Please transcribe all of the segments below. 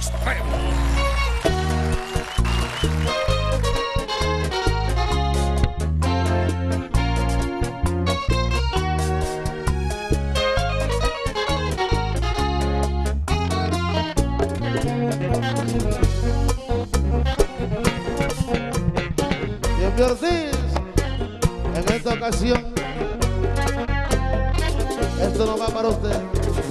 extremo. Siempre Ortiz, en esta ocasión, esto no va para usted.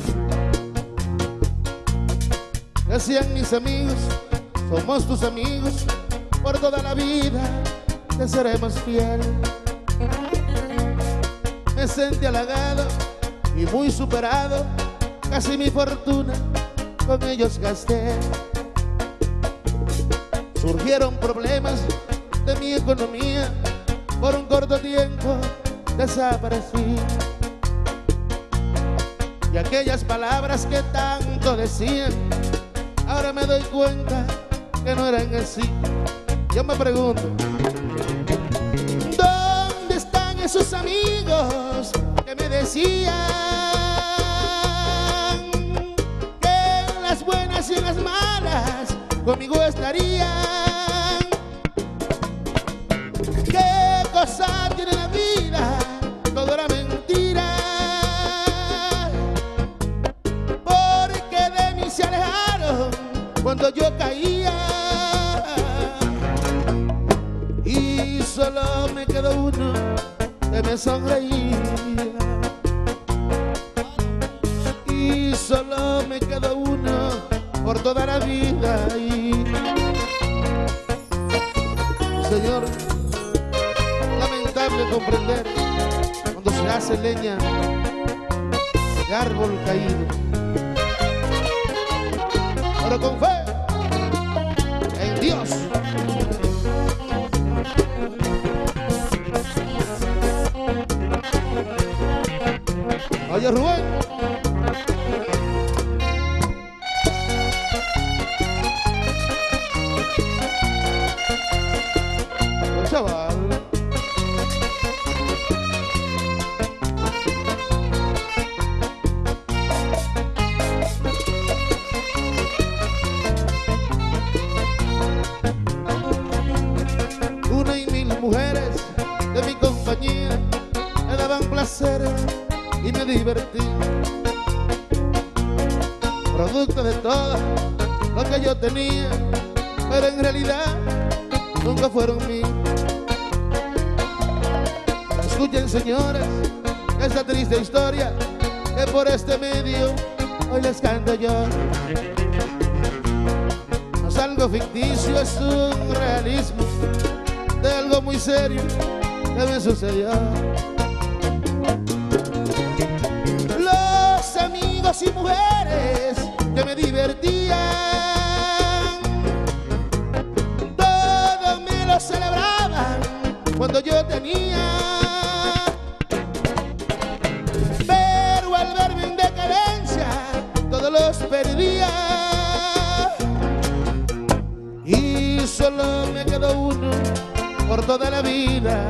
Decían mis amigos, somos tus amigos, por toda la vida te seremos fiel. Me sentí halagado y muy superado, casi mi fortuna con ellos gasté. Surgieron problemas de mi economía, por un corto tiempo desaparecí. Y aquellas palabras que tanto decían, ahora me doy cuenta que no eran así. Yo me pregunto, ¿dónde están esos amigos que me decían que en las buenas y en las malas conmigo estarían? ¿Qué cosa tiene la vida? Todo era mentira, porque de mí se alejaron cuando yo caía, y solo me quedó uno que me sonreía, y solo me quedó uno por toda la vida. Y Señor, lamentable comprender cuando se hace leña de árbol caído, pero con fe en Dios. Oye, Rubén, chaval, una y mil mujeres de mi compañía me daban placer y me divertí, producto de todo lo que yo tenía, pero en realidad nunca fueron míos. Escuchen, señores, esta triste historia que por este medio hoy les canto yo. No es algo ficticio, es un realismo de algo muy serio que me sucedió. Los amigos y mujeres que me divertían, todo me lo celebraban cuando yo tenía, pero al verme en decadencia todos los perdía, y solo me quedó uno por toda la vida,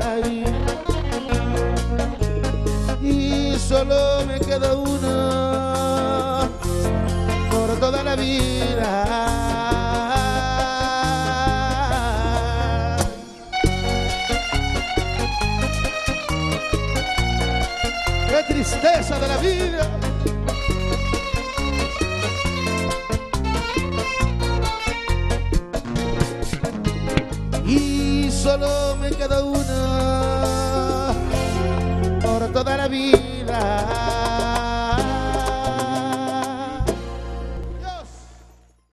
y solo me quedó uno por toda la vida. ¡Qué tristeza de la vida! Y solo me queda uno